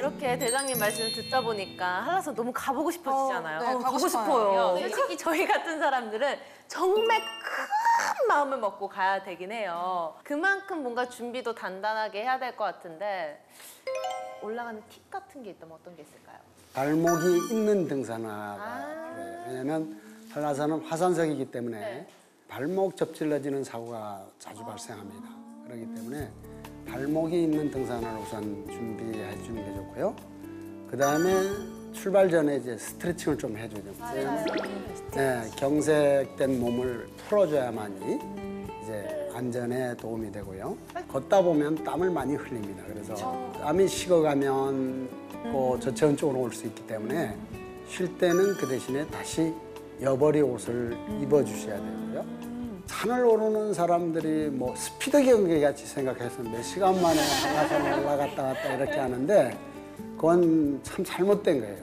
이렇게 대장님 말씀을 듣다 보니까 한라산 너무 가보고 싶어지잖아요. 네, 가고 싶어요. 솔직히 저희 같은 사람들은 정말 큰 마음을 먹고 가야 되긴 해요. 그만큼 뭔가 준비도 단단하게 해야 될 것 같은데 올라가는 팁 같은 게 있다면 어떤 게 있을까요? 발목이 있는 등산화가 그래요. 왜냐하면 한라산은 화산석이기 때문에 네. 발목 접질러지는 사고가 자주 발생합니다. 그렇기 때문에 발목이 있는 등산화를 우선 준비해 주는 게 좋고요. 그 다음에 출발 전에 이제 스트레칭을 좀 해주죠. 네, 경색된 몸을 풀어줘야만이 이제 안전에 도움이 되고요. 걷다 보면 땀을 많이 흘립니다. 그래서 땀이 식어가면 또 저체온 쪽으로 올 수 있기 때문에 쉴 때는 그 대신에 다시 여벌이 옷을 입어주셔야 되고요. 산을 오르는 사람들이 뭐 스피드 경기 같이 생각해서 몇 시간 만에 한라산 올라갔다 갔다 이렇게 하는데 그건 참 잘못된 거예요.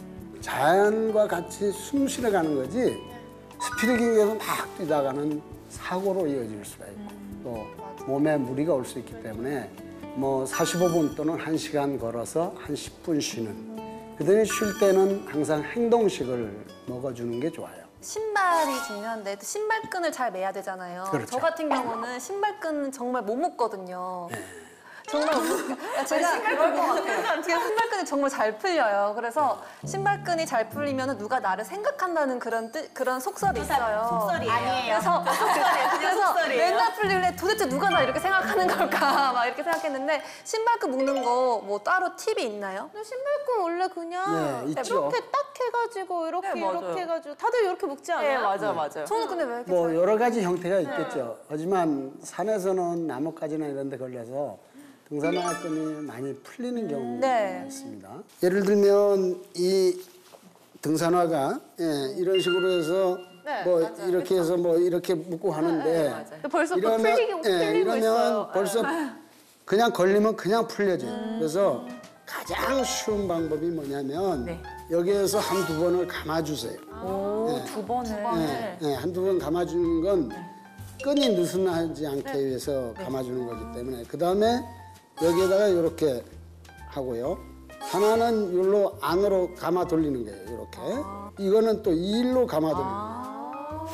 자연과 같이 숨 쉬어가는 거지 스피드 경기에서 막 뛰다가는 사고로 이어질 수가 있고 또 몸에 무리가 올 수 있기 때문에 뭐 45분 또는 1시간 걸어서 한 10분 쉬는 그들이 쉴 때는 항상 행동식을 먹어주는 게 좋아요. 신발이 중요한데 또 신발끈을 잘 매야 되잖아요. 그렇죠. 저 같은 경우는 신발끈 정말 못 묶거든요. 정말 못 묶어요. 제가 그럴 것 같아요. 제가 신발끈이 정말 잘 풀려요. 그래서 신발끈이 잘 풀리면 누가 나를 생각한다는 그런 속설이 있어요. 속설이에요. 아니에요. 그래서 맨날 풀리길래 도대체 누가 나 이렇게 생각하는 걸까 막 이렇게 생각했는데 신발끈 묶는 거 뭐 따로 팁이 있나요? 근데 신발끈 원래 그냥 네, 있죠. 이렇게 딱 해가지고 이렇게 네, 맞아요. 이렇게 해가지고 다들 이렇게 묶지 않아요? 네, 맞아요. 저는 근데 왜 이렇게 뭐 여러 가지 형태가 있겠죠. 하지만 산에서는 나뭇가지나 이런 데 걸려서 등산화 끈이 많이 풀리는 경우가 네. 있습니다. 예를 들면 이 등산화가 이런 식으로 해서 네, 뭐 맞아요. 이렇게 해서 뭐 이렇게 묶고 하는데 근데 벌써 또 풀리고 이러면 있어요. 벌써 그냥 걸리면 그냥 풀려져요. 그래서 가장 쉬운 방법이 뭐냐면 여기에서 한두 번을 감아주세요. 두 번을. 한두 번 감아주는 건 끈이 느슨하지 않게 위해서 감아주는 거기 때문에 그 다음에 여기에다가 이렇게 하고요. 하나는 일로 안으로 감아 돌리는 거예요. 이렇게. 이거는 또 일로 감아 돌리는 거예요.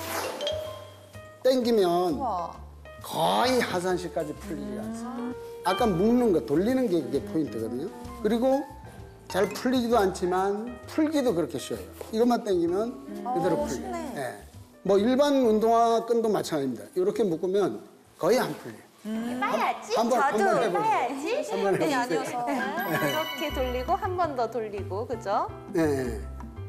당기면 거의 하산시까지 풀리지 않습니다. 아까 묶는 거, 돌리는 게 이게 포인트거든요. 그리고 잘 풀리지도 않지만 풀기도 그렇게 쉬워요. 이것만 당기면 그대로 풀려요. 네. 뭐 일반 운동화 끈도 마찬가지입니다. 이렇게 묶으면 거의 안 풀려요. 해봐야지. 한번 해보세요. 해봐야지. 한번 끈이 해보세요. 아니어서. 이렇게 돌리고 한 번 더 돌리고 그죠? 네.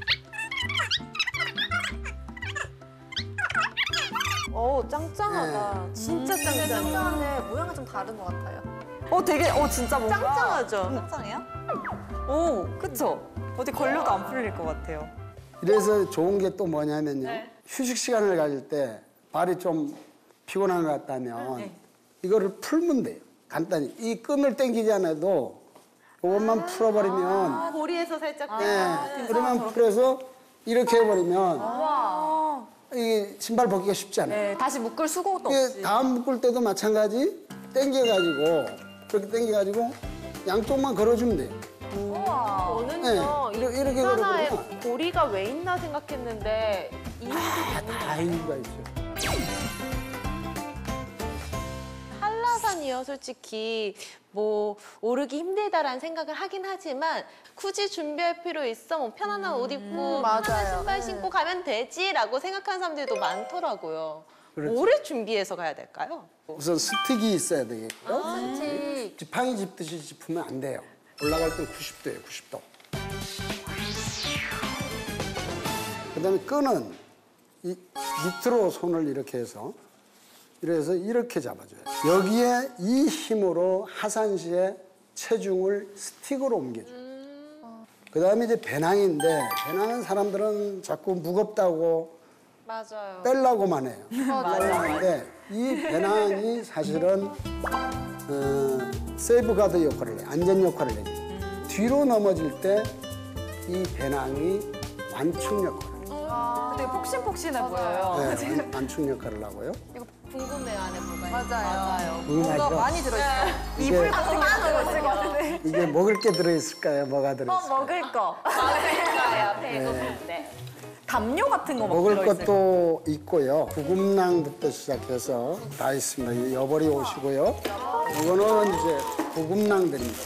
오 짱짱하다. 진짜 짱짱해. 짱짱한데 모양은 좀 다른 것 같아요. 되게 진짜 뭔가 짱짱하죠? 짱짱해요? 오, 그쵸? 어디 걸려도 안 풀릴 것 같아요. 이래서 좋은 게 또 뭐냐면요. 휴식 시간을 가질 때 발이 좀 피곤한 것 같다면 이거를 풀면 돼요. 간단히. 이 끈을 당기지 않아도 이것만 풀어버리면 고리에서 살짝 그러면 풀어서 이렇게 해버리면 이게 신발 벗기가 쉽지 않아요. 네, 다시 묶을 수고도 이게 없이. 다음 묶을 때도 마찬가지 당겨가지고 그렇게 당겨가지고 양쪽만 걸어주면 돼요. 저는요 네, 이렇게 등산화에 걸어보면 고리가 왜 있나 생각했는데 이유도 다 이유가 있죠. 한라산이요 솔직히 뭐 오르기 힘들다라는 생각을 하긴 하지만 굳이 준비할 필요 있어 뭐 편안한 옷 입고 편안한 신발 신고 가면 되지라고 생각하는 사람들도 많더라고요. 그렇죠. 뭐를 준비해서 가야 될까요? 우선 스틱이 있어야 되겠고요. 지팡이 짚듯이 짚으면 안 돼요. 올라갈 땐 90도예요, 90도. 그다음에 끈은 이 밑으로 손을 이렇게 해서 이렇게 잡아줘요. 여기에 이 힘으로 하산시에 체중을 스틱으로 옮겨줘요. 그다음에 이제 배낭인데 배낭은 사람들은 자꾸 무겁다고 맞아요. 빼려고만 해요. 뺄려는데 이 배낭이 사실은 세이브가드 역할을 해요. 안전 역할을 해요. 뒤로 넘어질 때 이 배낭이 완충 역할을 해요. 되게 폭신폭신해 보여요. 네, 완충 역할을 하고요. 이거 궁금해요, 안에 뭐가 있는지. 맞아요. 궁금하죠? 뭔가 많이 들어있어요. 이게, 같은 게 들어있을 것 같은데. 이게 먹을 게 들어있을까요? 뭐가 들어있을까요? 먹을 거. 맞아요, 배고플 때. 담요 같은 거 먹을 들어있을 것도 있고요. 구급낭부터 시작해서 다 있습니다. 이 여벌이 오시고요. 이거는 이제 구급낭들입니다.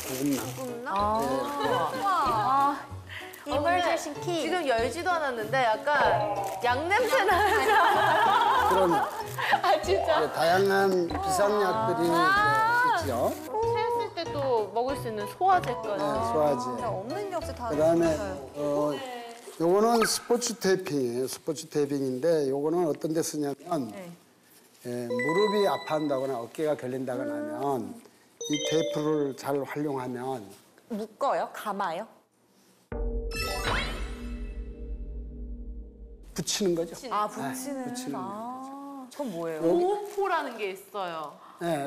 구급낭. 이멀전시 키. 지금 열지도 않았는데 약간 양 냄새 나죠? 그런 아, 진짜? 이제 다양한 비상약들이 이제 있죠. 체했을 때 또 먹을 수 있는 소화제까지. 네, 소화제. 없는 게 없이 다 그다음에 있어요. 요거는 스포츠 테이핑이에요. 스포츠 테이핑인데 요거는 어떤 데 쓰냐면 무릎이 아파한다거나 어깨가 결린다거나 하면 이 테이프를 잘 활용하면 묶어요? 감아요? 붙이는 거죠. 아, 네, 붙이는. 붙이는 거. 아, 전 뭐예요? 보호포라는 게 있어요. 네,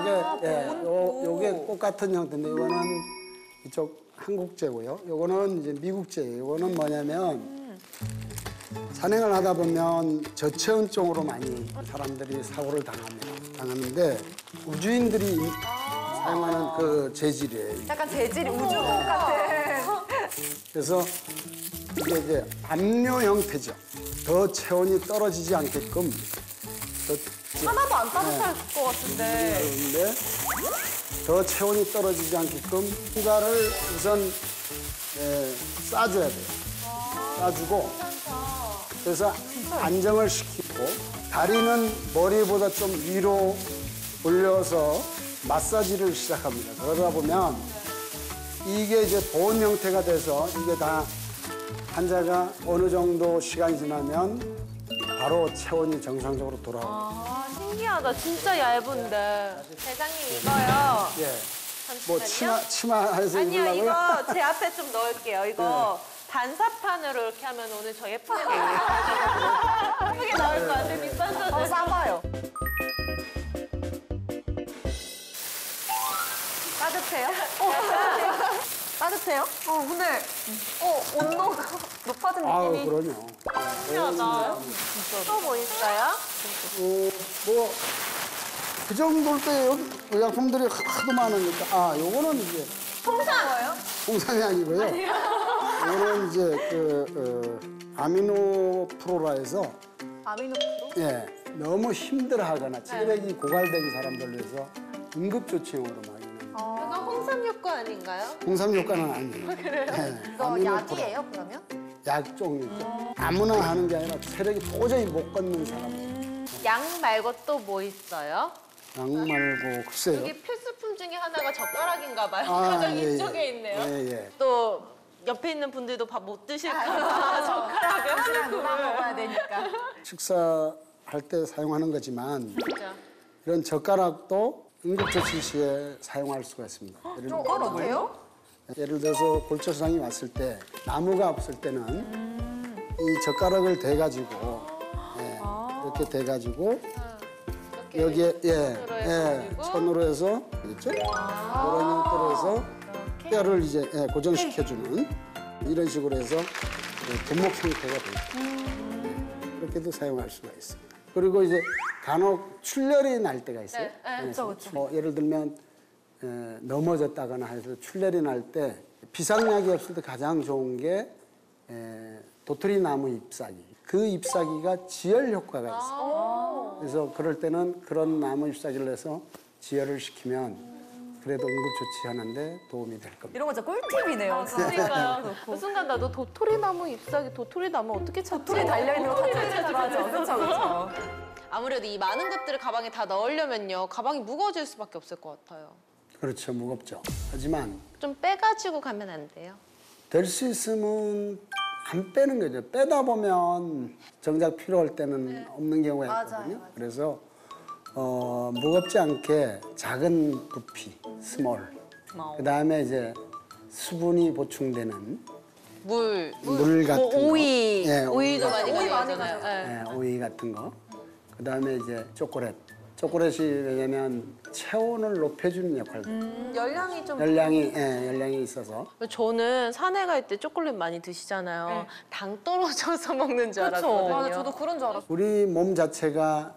요게 똑같은 형태인데 이거는 이쪽 한국제고요. 요거는 이제 미국제예요. 요거는 뭐냐면 산행을 하다 보면 저체온증으로 많이 사람들이 사고를 당하는데 우주인들이 사용하는 그 재질이에요. 약간 재질이 우주복 같은. 그래서 이게 이제 압류 형태죠. 더 체온이 떨어지지 않게끔 하나도 안 따뜻할 것 같은데. 그런데 더 체온이 떨어지지 않게끔 휴가를 우선 싸줘야 돼요. 싸주고 그래서 안정을 시키고 다리는 머리보다 좀 위로 올려서 마사지를 시작합니다. 그러다 보면 이게 이제 보온 형태가 돼서 이게 다 환자가 어느 정도 시간이 지나면 바로 체온이 정상적으로 돌아옵니다. 아, 신기하다. 진짜 얇은데. 대장님 이거요. 예. 뭐 치마해서 아니요, 입으려고요? 이거 제 앞에 좀 넣을게요. 이거 반사판으로 이렇게 하면 오늘 저 예쁘게 예쁘게 나올 것 같아요. 비싼 소재. 싸봐요. 따뜻해요? 따뜻해요? 근데, 온도가 높아진 아우, 느낌이. 그럼요. 신기하다. 또 뭐 있어요? 뭐, 그 정도일 때 여기 의약품들이 하도 많으니까. 요거는 이제 통상! 홍삼이 아니고요. 이거는 이제 아미노프로라 해서 아미노프로? 예, 너무 힘들어하거나 체력이 고갈된 사람들 위해서 응급조치용으로 많이 있는 이거 홍삼 효과 아닌가요? 홍삼 효과는 아니에요. 그래요? 이거 약이에요, 그러면? 약 종류죠. 아무나 하는 게 아니라 체력이 도저히 못 걷는 사람. 양 말고 또 뭐 있어요? 약 말고 글쎄요. 여기 필수품 중에 하나가 젓가락인가 봐요. 아, 가장 예, 이쪽에 예. 있네요. 예, 예. 또 옆에 있는 분들도 밥 못 드실까 봐 젓가락을 하나 먹어야 되니까. 식사할 때 사용하는 거지만 진짜. 이런 젓가락도 응급조치 시에 사용할 수가 있습니다. 예를 들어서 골절상이 왔을 때 나무가 없을 때는 이 젓가락을 대가지고 이렇게 대가지고 여기에 손으로 해서 그렇죠? 이런 형태로 해서 뼈를 이제 고정시켜주는 이런 식으로 해서 분목 형태가 되죠. 그렇게도 사용할 수가 있습니다. 그리고 이제 간혹 출혈이 날 때가 있어요. 예를 들면 넘어졌다거나 해서 출혈이 날 때 비상약이 없을 때 가장 좋은 게 도토리 나무 잎사귀. 그 잎사귀가 지혈 효과가 있어요. 그래서 그럴 때는 그런 나무 잎사귀를 해서 지혈을 시키면 그래도 응급조치하는데 도움이 될 겁니다. 이런 거 진짜 꿀팁이네요. 그러니까요. 그 순간 나도 도토리나무 잎사귀, 도토리나무 어떻게 찾지? 돌이 달려있는 거 찾아야죠. 그렇죠, 그렇죠. 아무래도 이 많은 것들을 가방에 다 넣으려면요. 가방이 무거워질 수밖에 없을 것 같아요. 그렇죠, 무겁죠. 하지만 좀 빼가지고 가면 안 돼요? 될 수 있으면 안 빼는 거죠. 빼다 보면 정작 필요할 때는 없는 경우가 있거든요. 그래서 무겁지 않게 작은 부피, 스몰. 그 다음에 이제 수분이 보충되는 물 같은 거. 오이. 예, 오이도 많이 오이 많이 가져가잖아요. 네. 오이 같은 거. 그 다음에 이제 초콜릿. 초콜릿이 왜냐면 체온을 높여주는 역할도. 열량이 좀 열량이 있어서. 저는 산에 갈 때 초콜릿 많이 드시잖아요. 당 떨어져서 먹는 줄 알았거든요. 맞아, 저도 그런 줄 알았어요. 우리 몸 자체가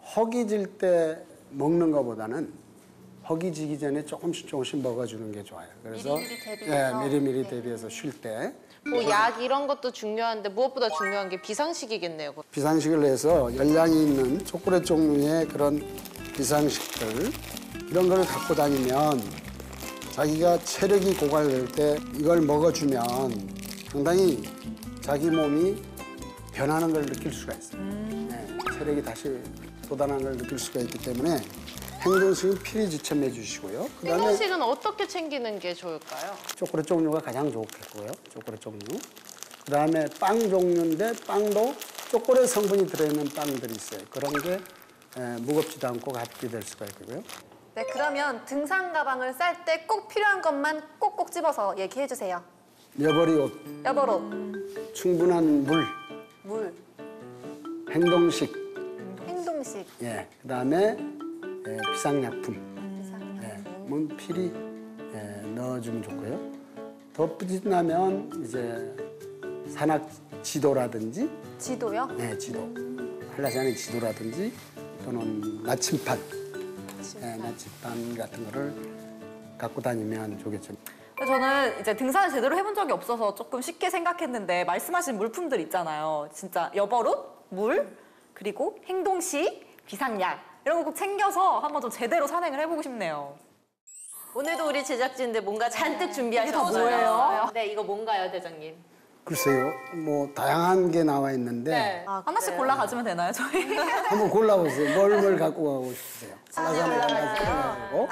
허기질 때 먹는 것보다는 허기지기 전에 조금씩 먹어주는 게 좋아요. 그래서 미리미리 대비해서? 미리미리 대비해서 쉴 때 뭐 약 이런 것도 중요한데 무엇보다 중요한 게 비상식이겠네요. 비상식을 해서 열량이 있는 초콜릿 종류의 그런 비상식들 이런 걸 갖고 다니면 자기가 체력이 고갈될 때 이걸 먹어주면 상당히 자기 몸이 변하는 걸 느낄 수가 있어요. 네, 체력이 다시 돋아나는 걸 느낄 수가 있기 때문에 행동식은 필히 지참해 주시고요. 그다음에 행동식은 어떻게 챙기는 게 좋을까요? 초콜릿 종류가 가장 좋겠고요. 초콜릿 종류. 그다음에 빵 종류인데 빵도 초콜릿 성분이 들어있는 빵들이 있어요. 그런 게 무겁지도 않고 가볍게 될 수가 있고요. 네, 그러면 등산 가방을 쌀 때 꼭 필요한 것만 꼭꼭 집어서 얘기해 주세요. 여벌이 옷, 여벌옷, 충분한 물, 물, 행동식, 행동식, 예, 그다음에 비상약품, 문 필히 넣어주면 좋고요. 덧붙인다면 이제 산악 지도라든지, 지도요? 네, 지도, 한라산의 지도라든지 또는 나침반, 나침반 같은 거를 갖고 다니면 좋겠죠. 저는 이제 등산을 제대로 해본 적이 없어서 조금 쉽게 생각했는데 말씀하신 물품들 있잖아요. 진짜 여벌옷, 물, 그리고 행동식, 비상약 이런 거 꼭 챙겨서 한번 좀 제대로 산행을 해보고 싶네요. 오늘도 우리 제작진들 뭔가 잔뜩 준비하셨어요. 이게 다 뭐예요? 네, 이거 뭔가요, 대장님? 글쎄요, 뭐 다양한 게 나와 있는데 네. 하나씩 골라 가지면 되나요, 저희? 한번 골라보세요. 뭘 갖고 가고 싶으세요? 한라산에 가고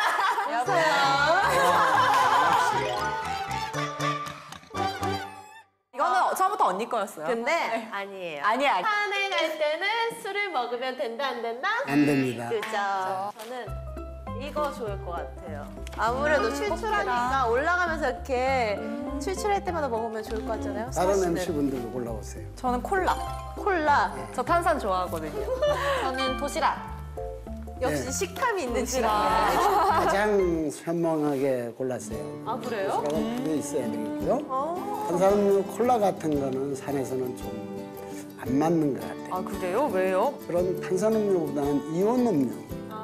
이거는 처음부터 언니 거였어요. 근데 아니에요. 아니야. 산행할 때는 술을 먹으면 된다, 안 된다? 안 됩니다. 그죠. 저는 이거 좋을 것 같아요. 아무래도 출출하니까 올라가면서 이렇게 출출할 때마다 먹으면 좋을 것 같잖아요. 다른 사실은. MC분들도 골라보세요. 저는 콜라. 콜라. 저 탄산 좋아하거든요. 저는 도시락. 역시 네. 식탐이 있는 도시락. 친구예요. 가장 현명하게 골랐어요. 아, 그래요? 도시락은 그게 있어야 되겠고요. 탄산음료 콜라 같은 거는 산에서는 좀 안 맞는 것 같아요. 아, 그래요? 왜요? 그런 탄산음료보다는 이온 음료.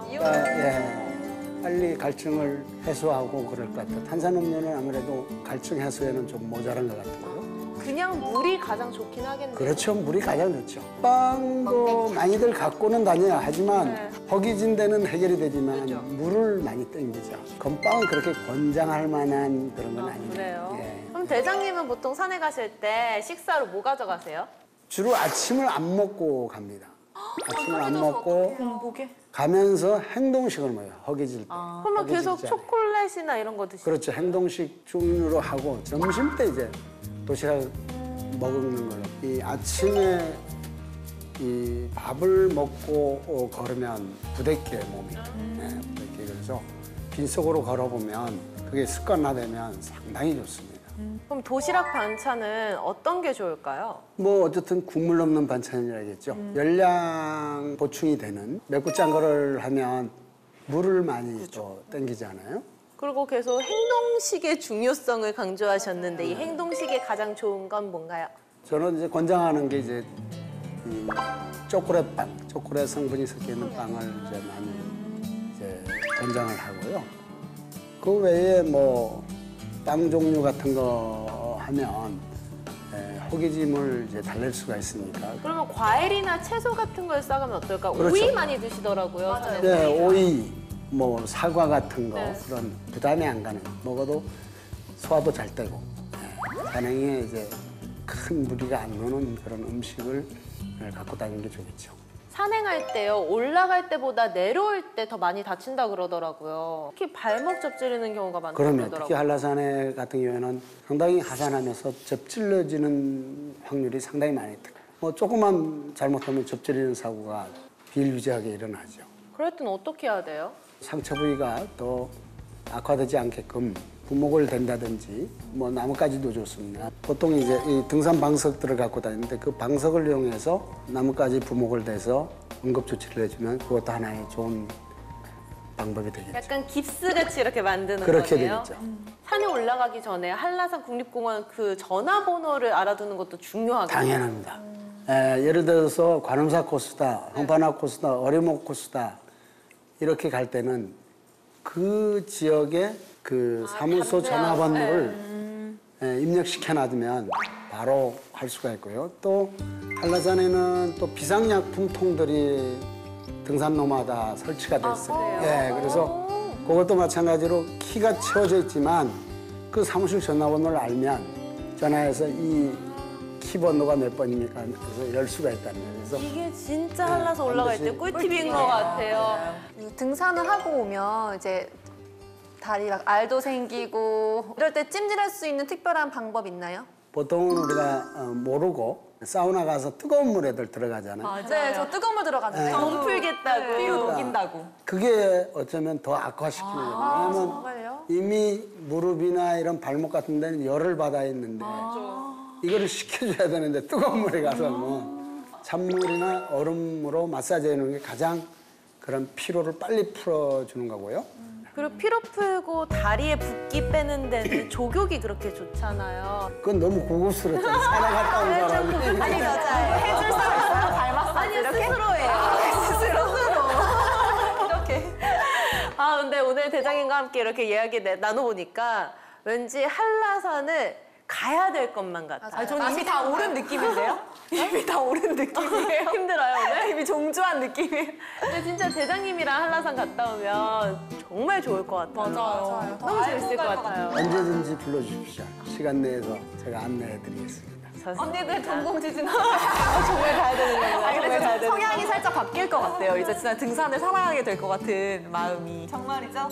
빨리 갈증을 해소하고 그럴 것 같아요. 탄산음료는 아무래도 갈증 해소에는 좀 모자란 것 같고요. 그냥 물이 가장 좋긴 하겠네요. 그렇죠. 물이 가장 좋죠. 빵도 많이들 갖고는 다녀요. 하지만 허기진 데는 해결이 되지만 물을 많이 땡기죠. 건빵은 그렇게 권장할 만한 그런 건 아니에요. 그래요? 예. 그럼 대장님은 보통 산에 가실 때 식사로 뭐 가져가세요? 주로 아침을 안 먹고 갑니다. 아침을 안 먹고 공복에? 가면서 행동식을 먹어요. 허기질 때. 그러면 허기질 계속 전에. 초콜릿이나 이런 거 드시죠? 그렇죠. 행동식 종류로 하고 점심 때 이제 도시락 먹는 걸로. 이 아침에 이 밥을 먹고 걸으면 부대껴요, 몸이. 네, 부대껴요. 그래서 빈속으로 걸어보면 그게 습관화되면 상당히 좋습니다. 그럼 도시락 반찬은 어떤 게 좋을까요? 뭐 어쨌든 국물 없는 반찬이라겠죠. 열량 보충이 되는 맵고 짠 거를 하면 물을 많이 또 땡기잖아요. 그리고 계속 행동식의 중요성을 강조하셨는데 이 행동식의 가장 좋은 건 뭔가요? 저는 이제 권장하는 게 이제 이 초콜릿빵, 초콜릿 성분이 섞여 있는 빵을 이제 많이 이제 권장을 하고요. 그 외에 뭐 빵 종류 같은 거 하면 허기짐을 이제 달랠 수가 있으니까. 그러면 과일이나 채소 같은 걸 싸가면 어떨까? 그렇죠. 오이 많이 드시더라고요. 산에서. 네, 오이, 뭐 사과 같은 거 네. 그런 부담이 안 가는 먹어도 소화도 잘 되고 산행에 이제 큰 무리가 안 오는 그런 음식을 갖고 다니는 게 좋겠죠. 산행할 때요, 올라갈 때보다 내려올 때 더 많이 다친다 그러더라고요. 특히 발목 접지르는 경우가 많다고 그러면 특히 그러더라고요. 한라산에 같은 경우에는 상당히 하산하면서 접질러지는 확률이 상당히 많이 있다. 뭐 조금만 잘못하면 접질리는 사고가 비일비재하게 일어나죠. 그럴 땐 어떻게 해야 돼요? 상처 부위가 더 악화되지 않게끔 부목을 댄다든지 뭐 나뭇가지도 좋습니다. 보통 이제 이 등산 방석들을 갖고 다니는데 그 방석을 이용해서 나뭇가지 부목을 대서 응급조치를 해주면 그것도 하나의 좋은 방법이 되겠죠. 약간 깁스같이 이렇게 만드는 그렇게 거네요. 되겠죠. 산에 올라가기 전에 한라산 국립공원 그 전화번호를 알아두는 것도 중요하거든요. 당연합니다. 예를 들어서 관음사 코스다, 황파나 코스다, 어리목 코스다 이렇게 갈 때는 그 지역의 그 사무소 전화번호를 입력시켜 놔두면 바로 할 수가 있고요. 또 한라산에는 또 비상약품통들이 등산로마다 설치가 됐어요. 예, 그래서 그것도 마찬가지로 키가 채워져 있지만 그 사무실 전화번호를 알면 전화해서 이 키 번호가 몇 번입니까? 그래서 열 수가 있다는 거예요. 그래서 이게 진짜 한라산 올라갈 때 반드시 꿀팁인 것 같아요. 이 등산을 하고 오면 이제 다리 막 알도 생기고 이럴 때 찜질할 수 있는 특별한 방법 있나요? 보통은 우리가 모르고 사우나 가서 뜨거운 물에들 들어가잖아요. 네, 저 뜨거운 물 들어가는데. 정 풀겠다고. 피부 녹인다고. 그게 어쩌면 더 악화시키는 거예요. 왜냐하면 정말요? 이미 무릎이나 이런 발목 같은 데는 열을 받아 있는데 이거를 식혀줘야 되는데 뜨거운 물에 가서 뭐 찬물이나 얼음으로 마사지 해놓은 게 가장 그런 피로를 빨리 풀어주는 거고요. 그리고 피로 풀고 다리에 붓기 빼는 데는 족욕이 그렇게 좋잖아요. 그건 너무 고급스럽잖아요. 산에 갔다 온 사람이. 아니, 맞아요. 해줄 사람 있어요? 닮았어? 아니 이렇게? 스스로예요. 이렇게. 아 근데 오늘 대장님과 함께 이렇게 이야기 나눠보니까 왠지 한라산을 가야 될 것만 같아요. 아니, 저는 이미 다 오른 느낌인데요? 이미 다 오른 느낌이에요. 힘들어요 오늘? 이미 종주한 느낌이에요. 근데 진짜 대장님이랑 한라산 갔다 오면 정말 좋을 것 같아요. 맞아요. 너무 재밌을 것 같아요. 언제든지 불러주십시오. 시간 내에서 제가 안내해드리겠습니다. 언니들 전공지진 정말 가야 되는 거예요. 아, 근데 정말 가야 진짜 되는 성향이 살짝 바뀔 것 같아요. 이제 진짜 등산을 사랑하게 될 것 같은 마음이. 정말이죠?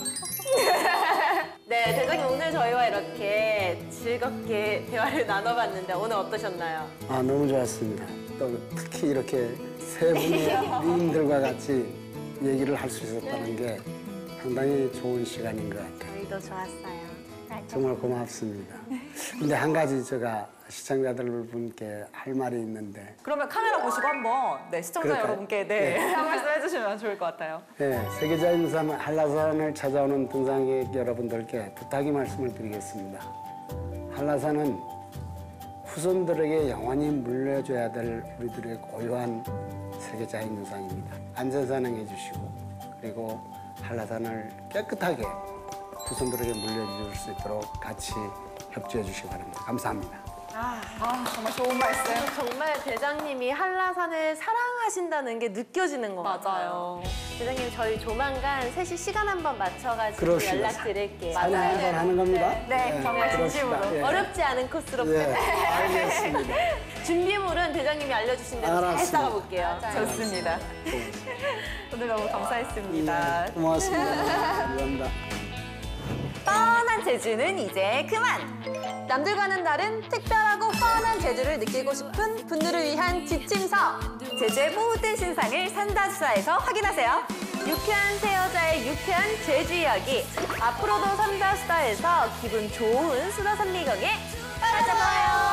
네, 대장님 오늘 저희와 이렇게 즐겁게 대화를 나눠봤는데 오늘 어떠셨나요? 아, 너무 좋았습니다. 또 특히 이렇게 세 분의 미인들과 같이 얘기를 할 수 있었다는 게 상당히 좋은 시간인 것 같아요. 저희도 좋았어요. 정말 고맙습니다. 근데 한 가지 제가 시청자들분께 할 말이 있는데 그러면 카메라 보시고 한번 시청자 그럴까요? 여러분께 네. 한 말씀 해주시면 좋을 것 같아요. 네, 세계자연산 한라산을 찾아오는 등산객 여러분들께 부탁의 말씀을 드리겠습니다. 한라산은 후손들에게 영원히 물려줘야 될 우리들의 고유한 세계자연유산입니다. 안전산행해 주시고 그리고 한라산을 깨끗하게 후손들에게 물려줄 수 있도록 같이 협조해 주시기 바랍니다. 감사합니다. 정말 좋은 말씀. 정말 대장님이 한라산을 사랑하신다는 게 느껴지는 것 같아요. 맞아요. 대장님 저희 조만간 셋이 시간 한번 맞춰가지고 그럽시다. 연락드릴게요. 산에 한번 하는 겁니다. 네, 정말 그럽시다. 진심으로. 예. 어렵지 않은 코스로 예, 알겠습니다. 준비물은 대장님이 알려주신 대로 잘 알았습니다. 쌓아볼게요. 좋습니다. 오늘 너무 감사했습니다. 고맙습니다. 감사합니다. 뻔한 제주는 이제 그만! 남들과는 다른 특별하고 뻔한 제주를 느끼고 싶은 분들을 위한 지침서. 제주의 모든 신상을 산다수사에서 확인하세요. 유쾌한 새 여자의 유쾌한 제주 이야기. 앞으로도 삼다수다에서 기분 좋은 수다 산미경에 빠져봐요.